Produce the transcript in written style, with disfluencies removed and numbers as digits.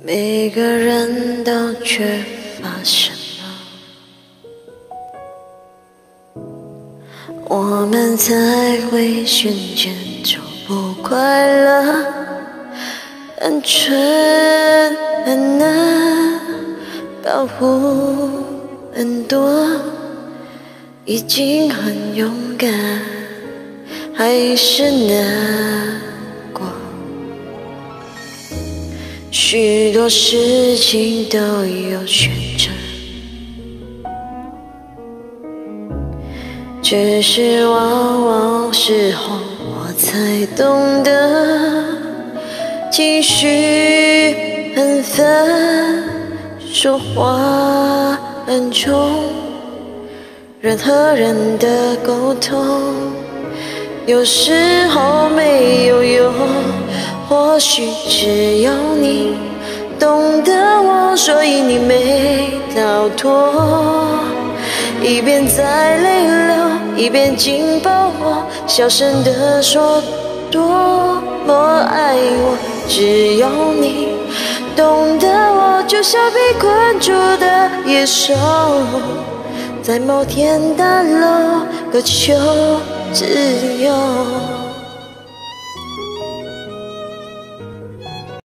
每个人都缺乏什么，我们才会瞬间就不快乐。单纯很难，保护很多，已经很勇敢，还是难过。许多事情都有选择，只是往往事后我才懂得，情绪很烦，说话很冲，人和人的沟通有时候没有用。或许只有你懂得我，所以你没逃脱。一边在泪流，一边紧抱我，小声地说多么爱我。只有你懂得我，就像被困住的野兽，在某天大楼渴求自由。